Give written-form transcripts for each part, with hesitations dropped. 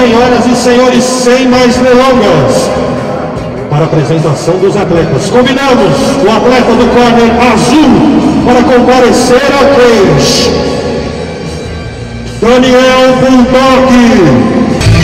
senhoras e senhores, sem mais delongas, para a apresentação dos atletas, convidamos o atleta do corner azul para comparecer ao cage, Daniel Bulldog.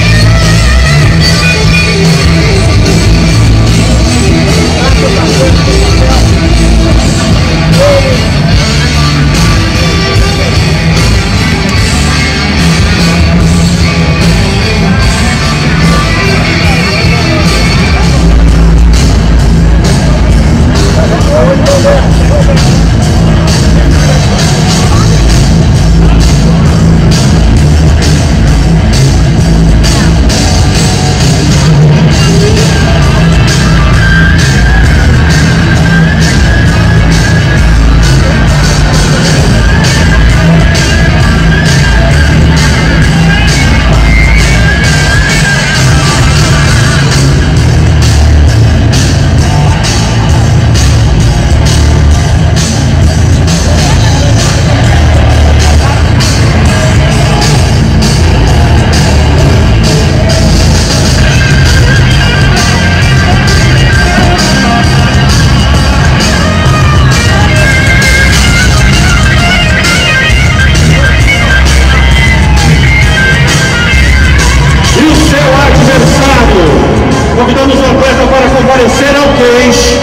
Convidamos o atleta para comparecer ao cage,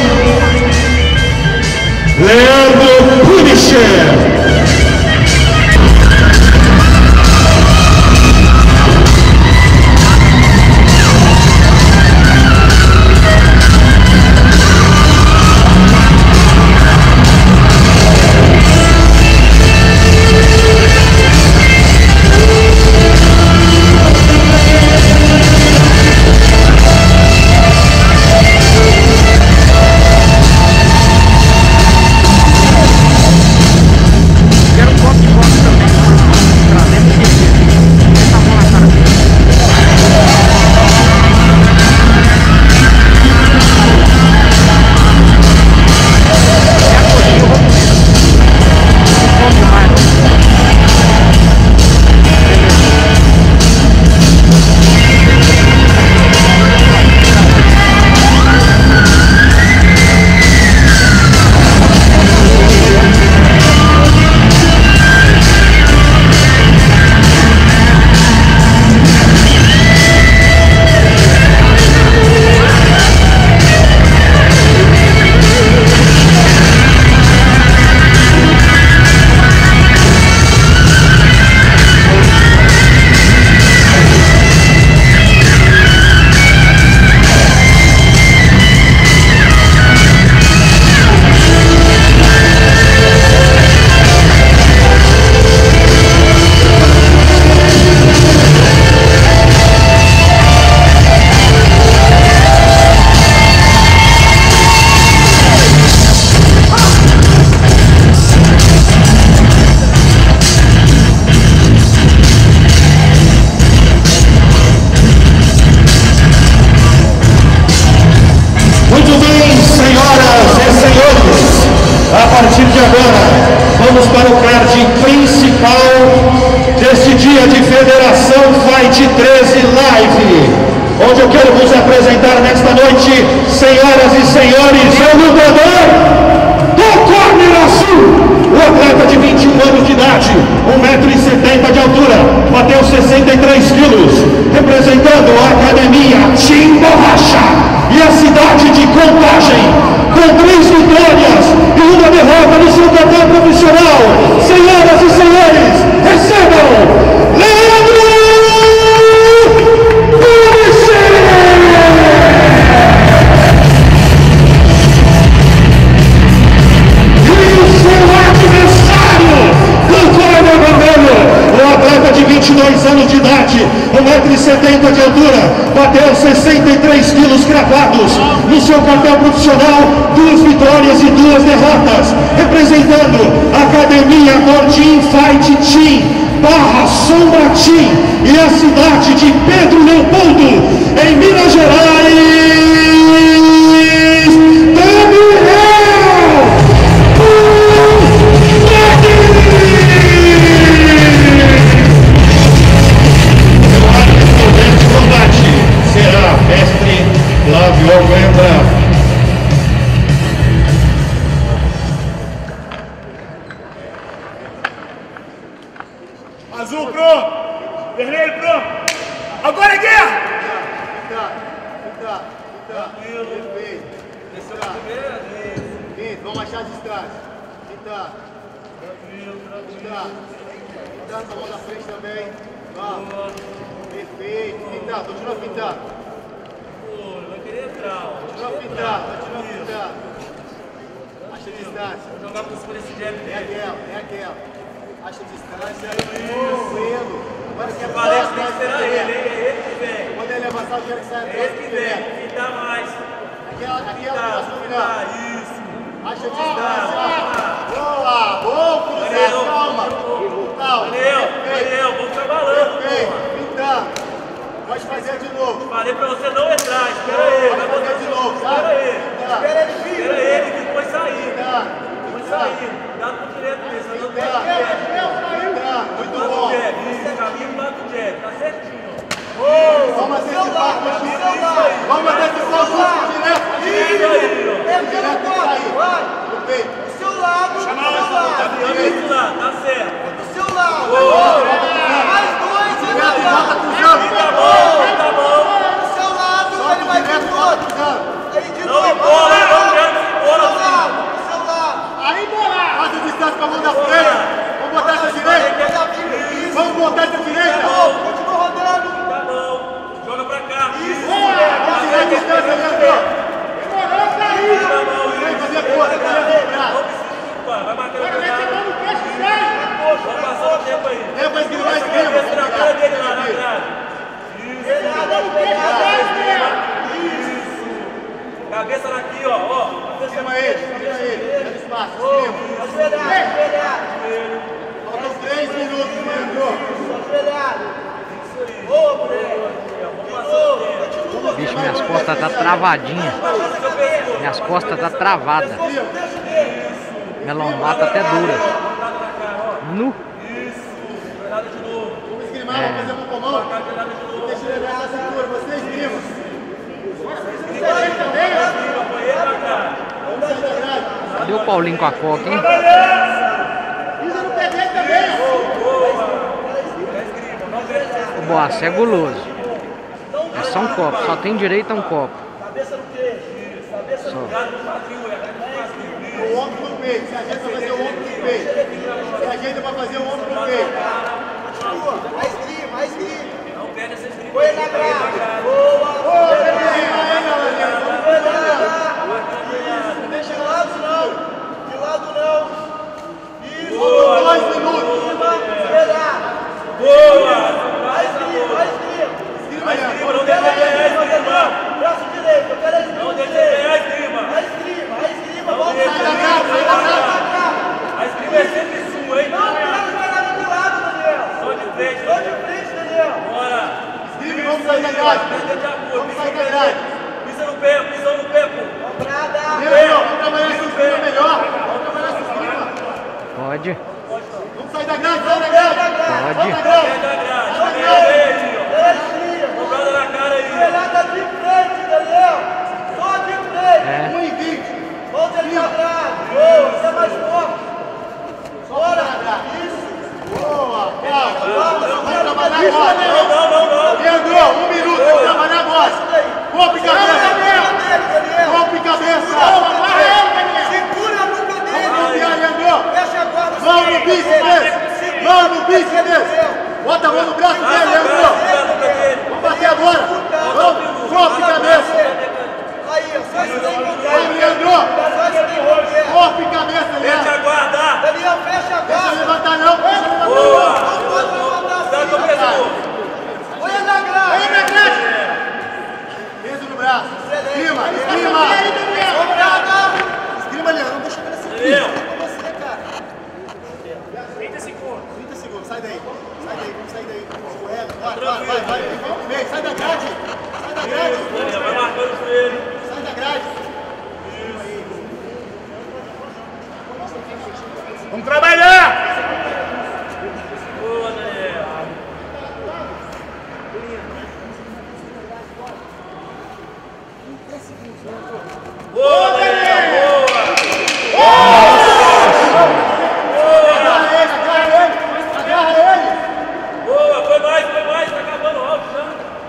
Leandro Punisher. A partir de agora, vamos para o card principal deste dia de Federação Fight 13 Live, onde eu quero vos apresentar nesta noite, senhoras e senhores, o lutador do corner azul, o atleta de 21 anos de idade, 1,70 m de altura, bateu 63 quilos, representando a academia Team Borracha e a cidade de Contagem, com 3 vitórias e uma derrota no seu cartão profissional. Senhoras e senhores, recebam Leandro Punisher! E o seu adversário do corner vermelho, o atleta de 22 anos de idade, 1,70 m de altura, bateu 63 quilos cravados no seu cartão profissional, 2 vitórias e 2 derrotas, representando a Academia Nordin Fight Team, Barra Sombra Team e a cidade de Pedro Leopoldo, em Minas Gerais, Daniel Agora é guerra! Perfeito. Vamos achar a distância. Pintar. Pintar. Pintar essa mão da frente também. Vamos. Perfeito. Pintar. Continua a pintar. Vai querer entrar, ó. Continua a pintar. Continua a pintar. Acha a distância. Vou jogar por esse jab. É aquela. Acha a distância. Tranquilo. Agora que falei que tem que esperar ele, hein? É ele que vem. Quando ele avançar, eu quero que saia atrás. É ele que vem. Vamos pintar mais. Aquela. Isso. Acha a distância. Boa, cruzado, calma. Daniel, vamos trabalhando. Perfeito, pintando. Pode fazer de novo. Falei pra você não entrar, espera ele. Pode fazer de novo, tá? Espera ele que depois sair. Depois sair. Dá pro direto mesmo, não tem muito bom. Isso, caminho lá do jab, tá certinho. Vamos antecipar com o chute. Vamos antecipar o chute direto. Direto tem que sair. Perfeito. Do seu lado, Isso lá, tá certo. do seu lado. Mais dois, Direto e volta cruzando. Tá bom. do seu lado, ele vai Direto vir e do volta outro. cruzando. Aí de Não novo. embola, não quero que embola Do seu lado, do seu lado. Aí, bola. Faz a distância com a mão da frente. Vamos botar essa direita. Vamos botar essa direita. Continua rodando. Tá bom. Joga pra cá. Isso. Vamos tirar a distância, Leandro. Tá bom, Vem fazer força, galera. não precisa se preocupar. Vai marcar na grade. Vamos passar o tempo aí. Tempo aí que ele vai Cabeça na cara escrever. dele lá na grade. Isso. Cabeça aqui, ó. Esquema ele. Dá espaço. Esquema. Faltam 3 minutos, Leandro. Boa, Bruno. Bicho, minhas costas tá travadinha. Minhas costas tá travada. Minha lombar tá até dura. Nu. Vamos esquemar, vamos fazer mão com mão. Deixa ele levar essa cintura, vocês primos. Vamos sair da grade. Cadê o Paulinho com a coca, hein? Pisa no pé dele também, O Boassa é guloso. É só um copo, só tem direito a um copo. Cabeça no queixo. Cabeça no O ombro no peito. Se ajeita pra fazer o ombro no peito. Se ajeita pra fazer o ombro no peito. mais grima. Não perde essa escrita. Põe na grade. Boa. Não deixa de lado, não. De lado, não. Isso. 2 minutos. Espelhar. Boa! Mais grima. Não deixa de ganhar esgrima. Braço direito. Eu quero a esgrima. Não deixa de ganhar esgrima. Mais grima. Não Volta deixa pra de cá. ganhar Sai da esgrima. cá. A esgrima é sempre sua, hein? Não, vai nada de lado, Daniel. Só de frente. Só de frente, Daniel. Bora! Esgrima, vamos sair da grade. Vamos sair da grade. Pisa no pé, pô. Dobrada. Leandro, vamos trabalhar essa esgrima melhor. Vamos trabalhar essa esgrima. Pode. Vamos sair da grade, sai da grade. Pode. Pega a grade. Cobrada na cara aí. Espelhada de frente, Daniel. Só de frente. É. 1:20. Volta ali pra grade. Boa, você é mais forte. Bora. Isso. Boa, vamos trabalhar Não, agora. não. Leandro, 1 minuto, vamos trabalhar agora. Golpe cabeça. Golpe cabeça. Segura a nuca Vamos dele. confiar, Leandro. Fecha a guarda. Mão no bíceps. Mão no bíceps. Bota a mão no braço dele, Leandro. Vamos bater agora. Vamos, golpe cabeça. Aí, ó. Só isso daí, Vamos, Leandro. Só isso daí, Roberto. Golpe cabeça, Deixa Leandro. aguardar. Daniel, fecha a Deixa guarda. levantar não, deixa levantar Boa. não. Não pode levantar Cuidado com o assim. pescoço. Olha na grade. Peso no braço. Esgrima. Dobrada. Esgrima, Leandro. Não deixa ele assim. Daniel. Com você, cara. 30 segundos. 30 segundos, sai daí. Vamos sair daí. Escorrega. Vai. Vem, sai da grade. Vai marcando o joelho. Sai da grade. Vamos trabalhar! Boa, Daniel. Boa, Daniel. Agarra ele. Boa, foi mais, tá acabando o round já.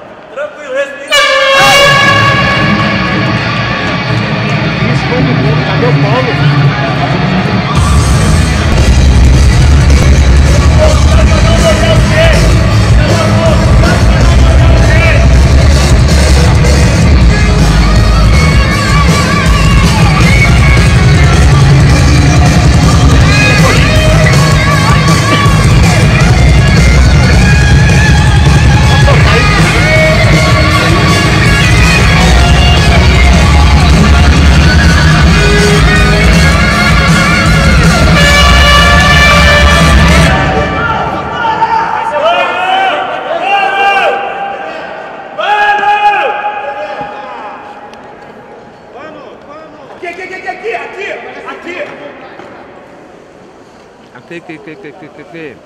Que.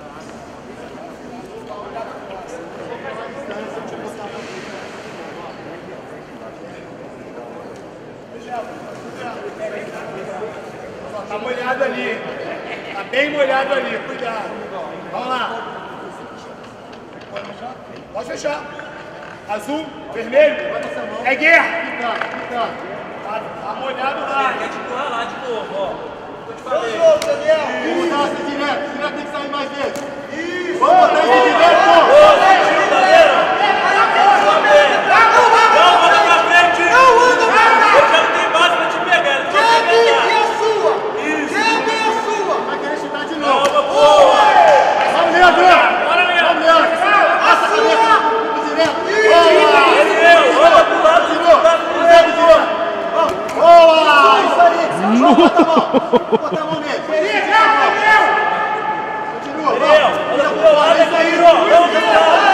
Tá molhado ali. Tá bem molhado ali, cuidado. Vamos lá. Pode fechar. Azul, vermelho. É guerra. Tá molhado lá. Quer te empurrar lá de novo, ó. Eu te falei. Mudança direto tem que sair mais vezes. Isso. Vamos botar esse direto. Não, anda pra frente. Eu já não tenho base pra te pegar. Ele vai pegar. Vai querer chutar de novo. Calma, boa. Vamos, Leandro. Bora, Leandro. Vamos, Leandro. Passa a cabeça direto. Boa. Rola pro lado. Cruzado direto. Boa. Isso aí. Bota a mão. Bota a mão nele. Continua. Olha pro meu lado aqui, ó. Vamos lá.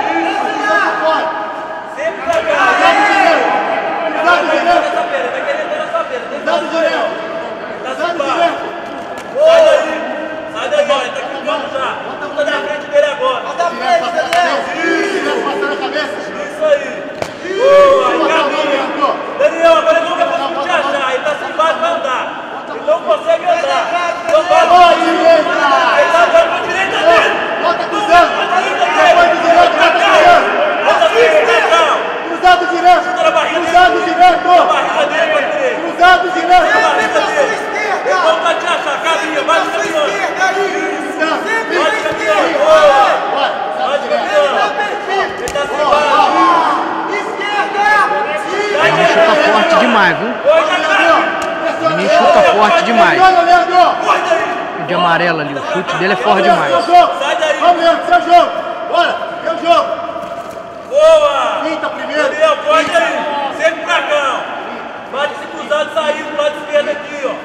Sempre pra cá. Cruzado direto. Vai querer entrar na sua beira. Cruzado direto. Tá Cruzado subindo. direto. Sai daí, ó. Ele tá quicando já. Puta na frente dele agora. Direto passando a cabeça. Isso aí. Boa, caminha. Daniel, agora ele não vai conseguir te achar. Ele tá sem base pra andar. Ele não consegue andar. Então vai. Boa, direita. Ele tá andando pra direita dele. Bota cruzando. Depois do direito, bota cruzando. Cruzado direto. Cruzado direto. Cruzado direto. Ele não vai te achar. Caminha, vai caminhando. Vai caminhando. Vai caminhando. Ele tá sem base. Ele chuta forte demais, viu? Ele chuta forte demais. O de amarelo ali, o chute dele é forte demais. Sai daí. Vamos, Leandro, seu jogo. Bora, seu jogo. Boa! Quinta primeiro. Daniel, pode aí. Sempre pra cá, ó. Bate esse cruzado sair pro lado esquerdo aqui, ó.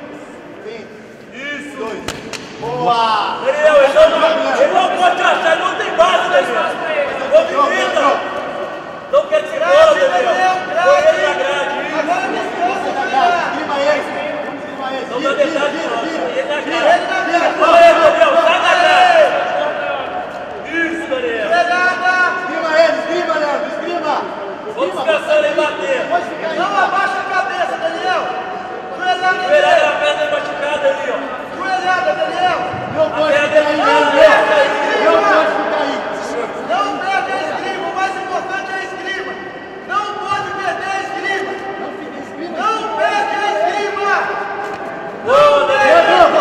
Isso. Boa. Daniel, ele não pode achar, ele não tem base, Daniel. Movimenta. Não quer se bola, Daniel. Põe ele na grade. Esgrima ele. Não dá metade, não. Ele na grade. Põe ele, Daniel. Sai da grade. Isso, Daniel. Esgrima, Leandro, esgrima. Vamos descansando e bater. Não abaixa a cabeça, Daniel. Joelhada, Joelhada na perna machucada ali, ó. Joelhada, Daniel. Não pode ficar aí, Leandro. Não pode ficar aí. Não perde a esgrima. O mais importante é a esgrima. Não pode perder a esgrima. Não perde a esgrima. Boa, Daniel.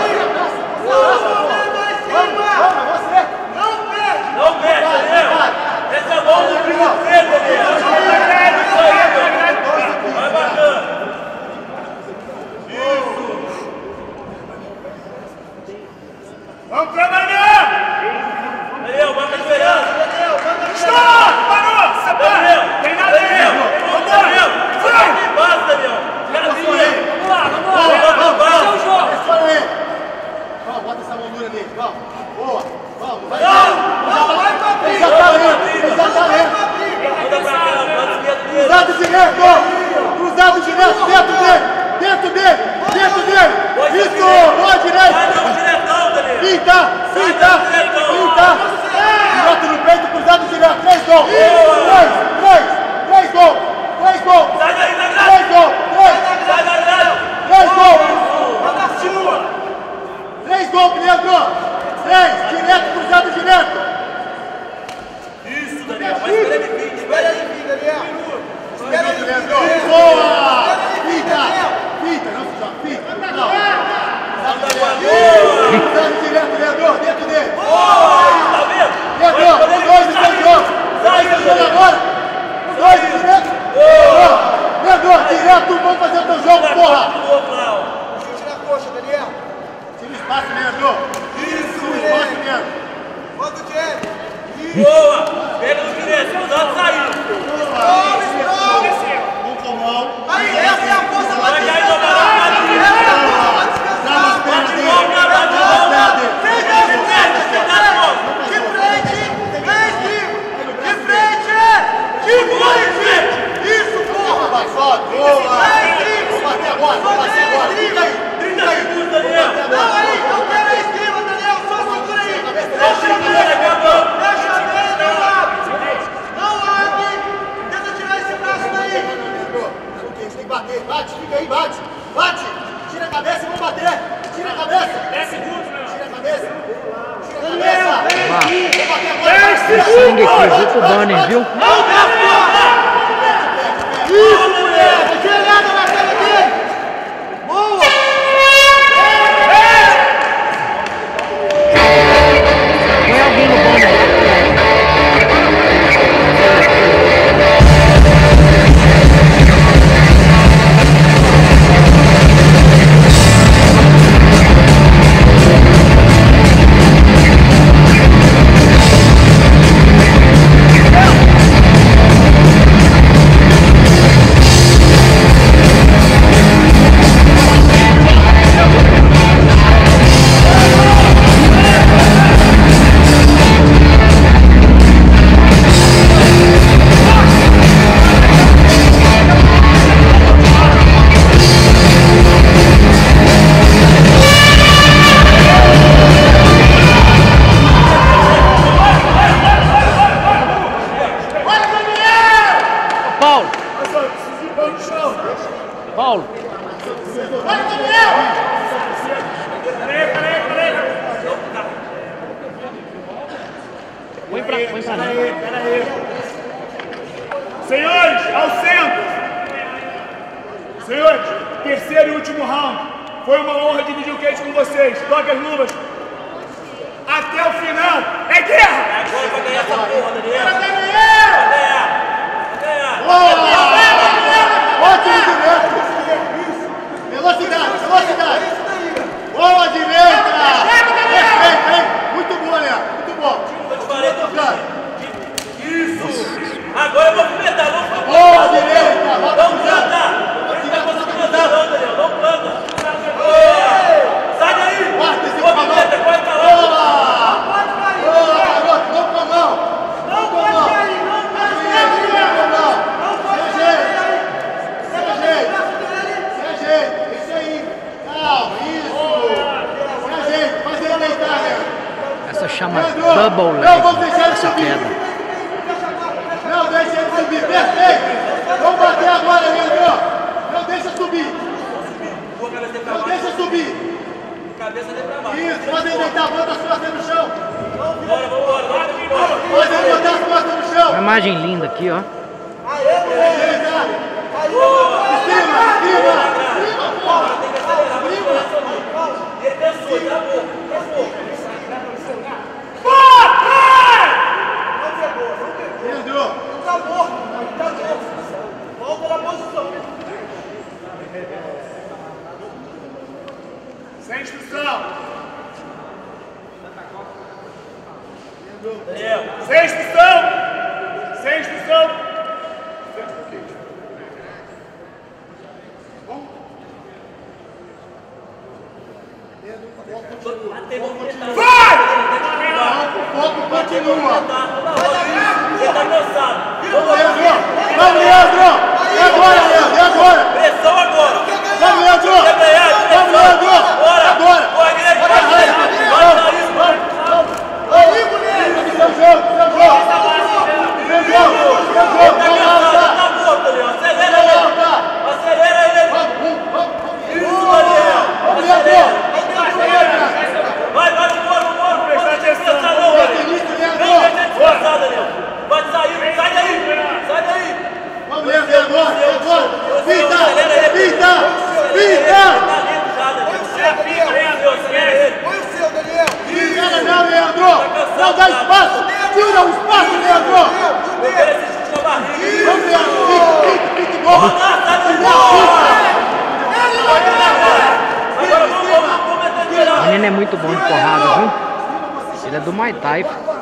Não perde, Daniel. Essa é a mão do primo dele, Daniel. Isso aí, meu. Vai bacana. Vamos trabalhar! Daniel, vai ajoelhando. Stop! Parou! Você Daniel, tem nada aí! Daniel, vai! Tem base, Daniel. Vamos lá, vamos lá. Vamos! Pressiona ele! Vamos, bota essa moldura nele, vamos! Boa! Vamos! Vai! Não, vai pra briga. Ele já tá lento! Manda pra cá, lado esquerdo dele. Cruzado direto! Cruzado direto! Dentro dele! Dentro dele! Dentro dele! Isso! Boa direita! Vai, não, diretão, Daniel. Pinta! Pinta! Pinta! Direto no peito, cruzado direto! 3 gols! 3 gols! 3 gols! Sai daí, na 3 grade. gols! Sai da grade. 3 gols! 3 gols, Leandro! 3! Direto, cruzado direto! Isso, Daniel. Vai esperar ele vir. Espera aí, filho, Daniel. Espera aí, Leandro! filho. Boa! Pinta! Pinta! Não se joga! Pinta! Não! Cruzado direto, Leandro! Dentro dele! Tá vendo? Leandro! Os dois no seu jogo! Sai, Tá jogando agora! Os dois direto! Leandro! Direto! Vamos fazer o teu jogo, porra! Do outro lá, ó. Chute na coxa, Daniel. Tira o espaço, Leandro! Isso! Tira o espaço, Leandro! Bota o Diego. Boa. Pega no direito. Cruzado saiu. Mão com mão! Aí, essa é a força pra Vai cair descansar. no barulho. Essa é a força pra descansar. Dá nas pernas dele! Vamos, Dá nas pernas dele! Vem, de frente, de frente. Isso, porra. Vai, sobe! Boa! Vamos bater agora! Vamos bater agora! 30 segundos, Daniel. Não, aí, eu quero a esquiva, Daniel. Tem sangue aqui, vou pro banner, viu? Isso, mulher! Gelada na cara dele! Boa! Põe alguém no banner lá. Paulo. Põe pra Peraí. Senhores, ao centro. Senhores, terceiro e último round. Foi uma honra dividir o cage com vocês. Toque as luvas. Até o final. É guerra! É agora pra ganhar essa porra, Daniel. Vai ganhar! Vai ganhar! Ótimo direito! Velocidade! Boa direita! Perfeito, hein? Muito boa, Léo. Muito bom. Isso! Agora eu vou movimentar, vamos Boa direita! Vamos plantar! Você não consegue plantar não, Daniel. Não planta! Sai daí! Movimenta, corre pra lá! Boa, garoto! Não com a mão! Não com a mão! Isso aí! Calma, isso! Se ajeita, faz ele deitar, Léo! Essa chama double leg, essa queda. Não deixa ele subir, perfeito! Vamos bater agora, Leandro! Não deixa subir! Não deixa subir! Cabeça dele pra baixo. Isso, faz ele deitar, bota as costas no chão! Vambora! Faz ele botar as costas no chão! Uma imagem linda aqui, ó. Ele pensou, tá bom. Leandro! Volta na posição. Sem instrução. Daniel. Sem instrução. Sem instrução. Vai! O foco continua! Ele tá cansado. Vamos, Leandro! E agora, Leandro? E agora? Pressão agora. Vamos, Leandro! Quer ganhar? Vamos, Leandro! Bora! Agora! Corre direito, Vai, vai, Aí, seu jogo! Seu jogo! Tá cansado, tá morto, Daniel. Acelera ele. Acelera ele. Isso, Daniel. Acelera. Vai, vambora. Prestar atenção. Não, Daniel. Forçar, Daniel. Pode sair, sai daí. Vamos, Leandro! E agora? Pinta! Tá lindo já, Daniel. Põe o seu, Daniel. Pinta, não, Leandro! Não dá espaço! Tira o espaço, Leandro! Eu quero esse chute na barriga. Vamos, Leandro! Pinta e bola! Agora vamos meter O menino é muito bom de porrada, viu? Ele é do Muay Thai.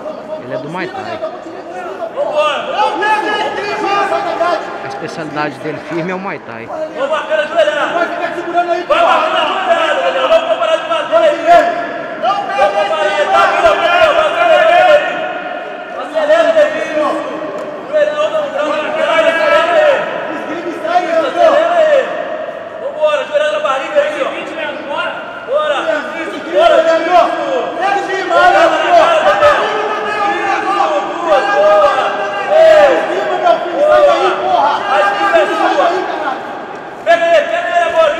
A especialidade dele firme é o Muay Thai. Vamos marcar a joelhada. Vai ficar segurando aí, Vai marcar a joelhada, Daniel. Vamos parar de bater. Vamos parar, tá vindo, acelera ele. Joelhão não, acelera ele. Vambora, joelhada na barriga aí, ó. Bora. Bora, Leandro. Pega ele agora.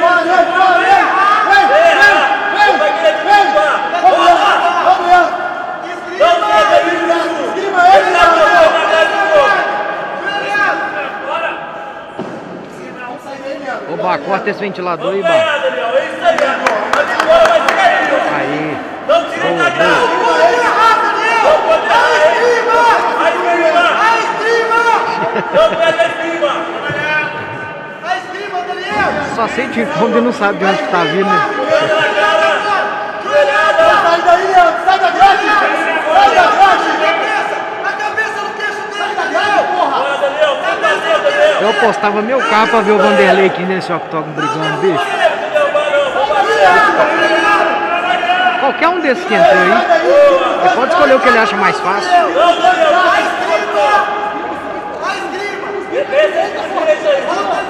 Vai querer te derrubar. Não, Pá, corta esse ventilador aí, Vamos Bá. ganhar, Daniel. É isso aí, agora. A vitória vai ser aí. Aí. Não tira Boa, da cara. boa. Não pode errar aí. A esgrima. Não pega a esgrima. Só sente fome e não sabe de onde que tá vindo, né? Joelhada na cara. Joelhada. Sai daí, Leandro! Sai da grade! Sai da grade! Bora, Daniel. Tá fazendo, Daniel. Eu postava meu carro pra ver o Vanderlei aqui nesse octógono brigando, bicho. Qualquer um desses que entrou aí, ele pode escolher o que ele acha mais fácil. Não, Daniel. Defesa de direita aí.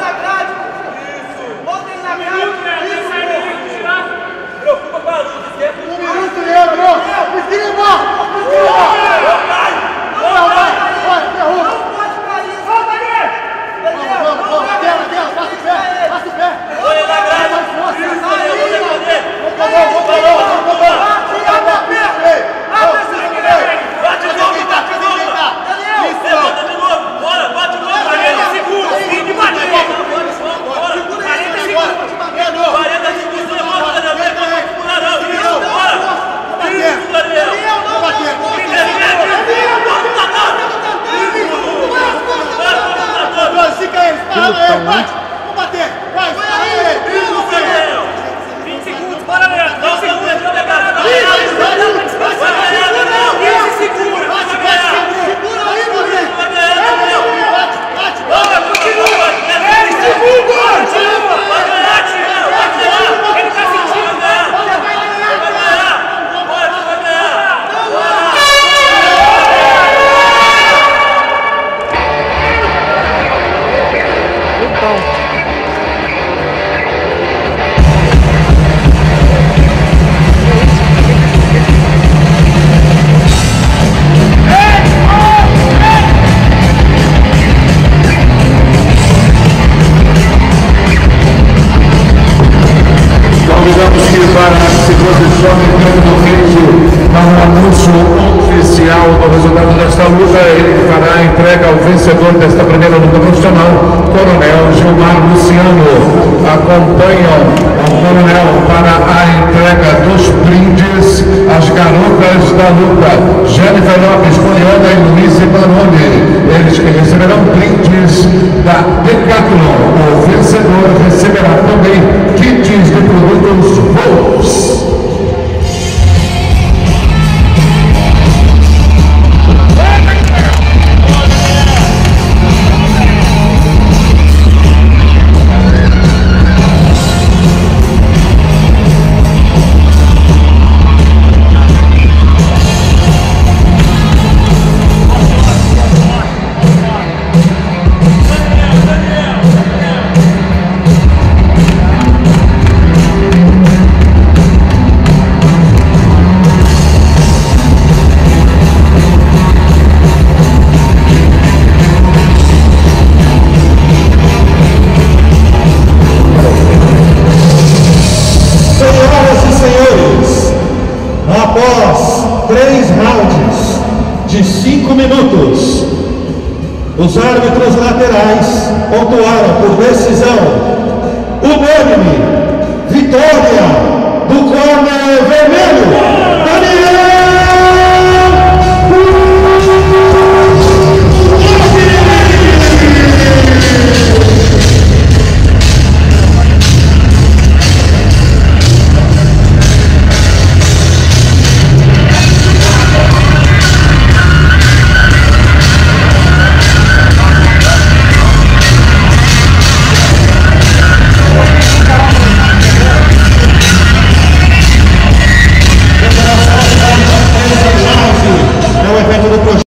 Preocupa com a luta, esquece. Minuto, Leandro! Esgrima! Olha na grade. Bate de novo, bate de novo. Levanta de novo. Bora, bate de novo. 40 segundos. 40 segundos. Levanta, Daniel. Não vai segurar não. Isso, bora. Isso, Daniel. Fica ele, para ele, bate! Vamos bater! Vai, vai! 20 segundos, para Leandro! 20 segundos, não vai ganhar! 15 segundos! Vai ganhar! Segura aí, moleque! Vai ganhar, Daniel! Bate, bate! Bora, continua! 10 segundos! Vai ganhar, Tiago! Vai ganhar! Ele tá sentindo, né? Vai ganhar! Bora, vai ganhar! Então. Convidamos que para se posicione dentro do ringue para um anúncio oficial do resultado desta luta. Ele fará a entrega ao vencedor desta primeira luta profissional, Coronel Gilmar Luciano. Acompanham o Coronel para a entrega dos brindes às garotas da luta, Jennifer Lopes, Poliana e Luiz Baroni. Eles que receberão brindes da Decathlon. O vencedor receberá também kits de produtos Volks. Senhoras e senhores, após 3 rounds de 5 minutos, os árbitros laterais pontuaram por decisão unânime vitória do corner vermelho.